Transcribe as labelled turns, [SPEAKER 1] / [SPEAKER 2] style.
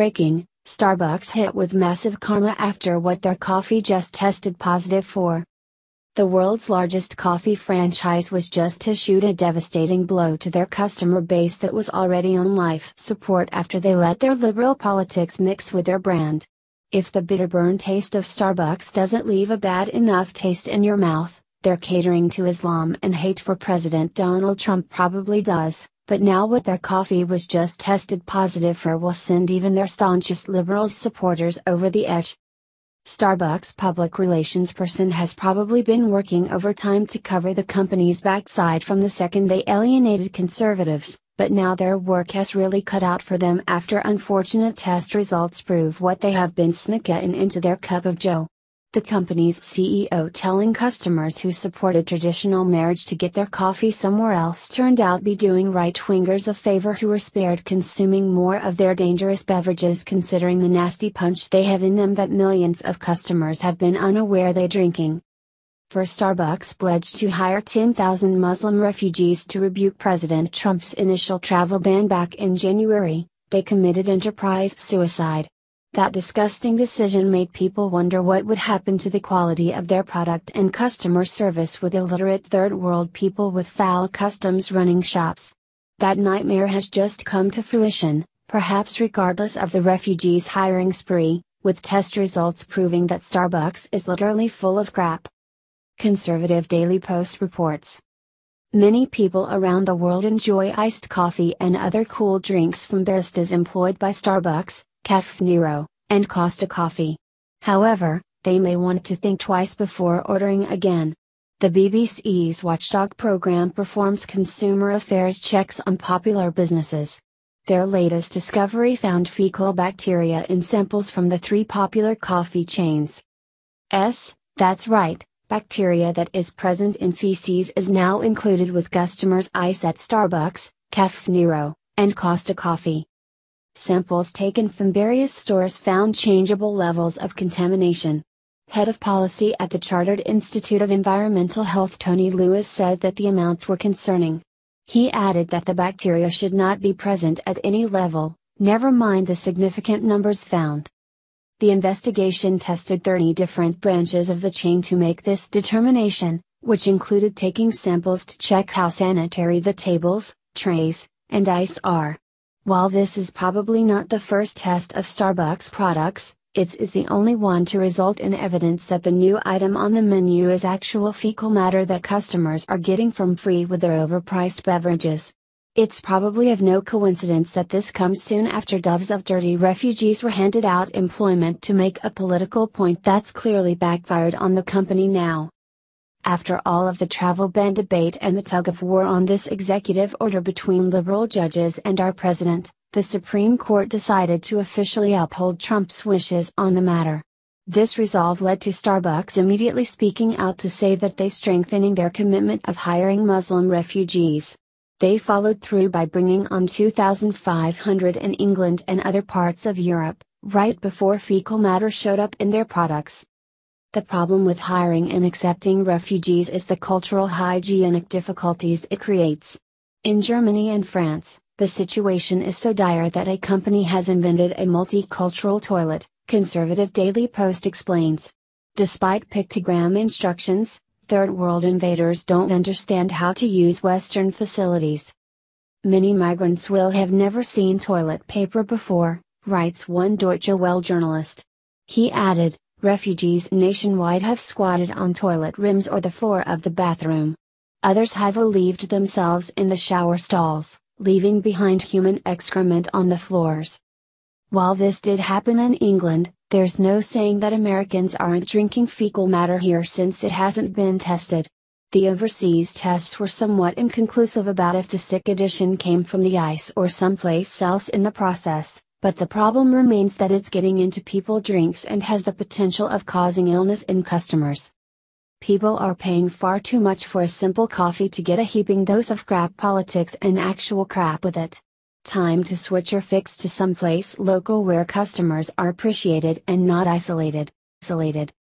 [SPEAKER 1] Breaking: Starbucks hit with massive karma after what their coffee just tested positive for. The world's largest coffee franchise was just issued a devastating blow to their customer base that was already on life support after they let their liberal politics mix with their brand. If the bitter-burn taste of Starbucks doesn't leave a bad enough taste in your mouth, their catering to Islam and hate for President Donald Trump probably does, but now what their coffee was just tested positive for will send even their staunchest liberals supporters over the edge. Starbucks' public relations person has probably been working overtime to cover the company's backside from the second they alienated conservatives, but now their work has really cut out for them after unfortunate test results prove what they have been sneaking into their cup of joe. The company's CEO telling customers who supported traditional marriage to get their coffee somewhere else turned out be doing right-wingers a favor who were spared consuming more of their dangerous beverages considering the nasty punch they have in them that millions of customers have been unaware they're drinking. For Starbucks pledged to hire 10,000 Muslim refugees to rebuke President Trump's initial travel ban back in January, they committed enterprise suicide. That disgusting decision made people wonder what would happen to the quality of their product and customer service with illiterate third world people with foul customs running shops. That nightmare has just come to fruition, perhaps regardless of the refugees hiring spree, with test results proving that Starbucks is literally full of crap. Conservative Daily Post reports. Many people around the world enjoy iced coffee and other cool drinks from baristas employed by Starbucks, Caffè Nero, and Costa Coffee. However, they may want to think twice before ordering again. The BBC's Watchdog program performs consumer affairs checks on popular businesses. Their latest discovery found fecal bacteria in samples from the 3 popular coffee chains. That's right, bacteria that is present in feces is now included with customers' ice at Starbucks, Caffè Nero, and Costa Coffee. Samples taken from various stores found changeable levels of contamination. Head of policy at the Chartered Institute of Environmental Health Tony Lewis said that the amounts were concerning. He added that the bacteria should not be present at any level, never mind the significant numbers found. The investigation tested 30 different branches of the chain to make this determination, which included taking samples to check how sanitary the tables, trays, and ice are. While this is probably not the first test of Starbucks products, it is the only one to result in evidence that the new item on the menu is actual fecal matter that customers are getting from free with their overpriced beverages. It's probably of no coincidence that this comes soon after dozens of dirty refugees were handed out employment to make a political point that's clearly backfired on the company now. After all of the travel ban debate and the tug-of-war on this executive order between liberal judges and our president, the Supreme Court decided to officially uphold Trump's wishes on the matter. This resolve led to Starbucks immediately speaking out to say that they strengthening their commitment of hiring Muslim refugees. They followed through by bringing on 2,500 in England and other parts of Europe, right before fecal matter showed up in their products. The problem with hiring and accepting refugees is the cultural hygienic difficulties it creates. In Germany and France, the situation is so dire that a company has invented a multicultural toilet, Conservative Daily Post explains. Despite pictogram instructions, third world invaders don't understand how to use Western facilities. Many migrants will have never seen toilet paper before, writes one Deutsche Welle journalist. He added, refugees nationwide have squatted on toilet rims or the floor of the bathroom. Others have relieved themselves in the shower stalls, leaving behind human excrement on the floors. While this did happen in England, there's no saying that Americans aren't drinking fecal matter here since it hasn't been tested. The overseas tests were somewhat inconclusive about if the sick addition came from the ice or someplace else in the process. But the problem remains that it's getting into people's drinks and has the potential of causing illness in customers. People are paying far too much for a simple coffee to get a heaping dose of crap politics and actual crap with it. Time to switch your fix to someplace local where customers are appreciated and not isolated.